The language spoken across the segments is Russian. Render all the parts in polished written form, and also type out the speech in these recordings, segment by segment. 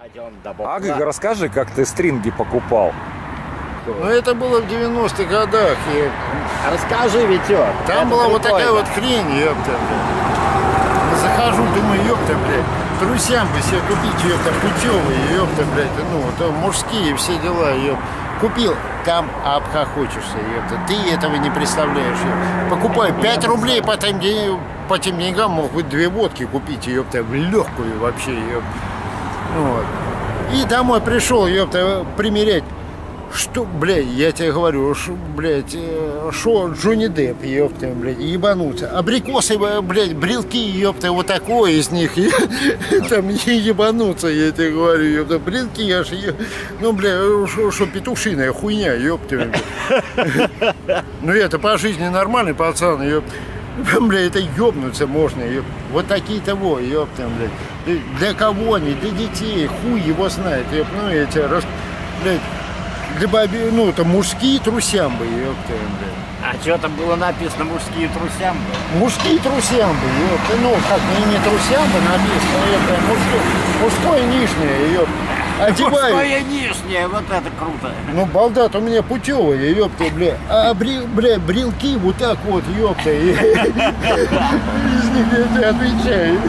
Расскажи, как ты стринги покупал. Ну это было в 90-х годах. И Расскажи, Витек. там была вот такая вот хрень, ёпта, блядь. Захожу, думаю, ёпта, блядь, трусям бы себе купить, ёпта, путевые, ёпта, блядь, ну, то мужские все дела, ёпта. Купил, там обхохочешься, ёпта. Ты этого не представляешь, ёпта. Покупаю 5 рублей по тем деньгам, мог быть 2 водки купить, ёпта, в легкую вообще, ёпта. Вот. И домой пришел, ёпта, примерять. Что, блядь, я тебе говорю, шо Джонни Депп, ёпта, блядь, ебануться. Абрикосы, блядь, брелки, ёпта, вот такое из них, там ебануться, я тебе говорю, ёпта, брелки, аж, ну, блядь, шо петушиная хуйня, ёпта. Ну, это по жизни нормальный пацан, ёпта. Бля, это ёбнуться можно, ёпта. Вот такие того, ёпта, блядь. Для кого они, для детей, хуй его знает, ёпта, ну, я тебе блядь. Для баби, ну, это мужские трусямбы, ёпта, блядь. А что там было написано мужские трусямбы? Мужские трусямбы, ёпта. Ну, как не трусямбы написано, ёпта, мужское нижнее, ёпта. Одеваю. Мужское нижнее, вот это круто. Ну, балдат у меня путевая, ёпта, бля. А, бля, брелки вот так вот, ёпта. Из них я тебе отвечаю.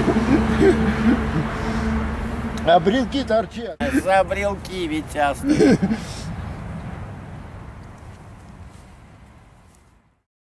А брелки торчат. За брелки, Витястые.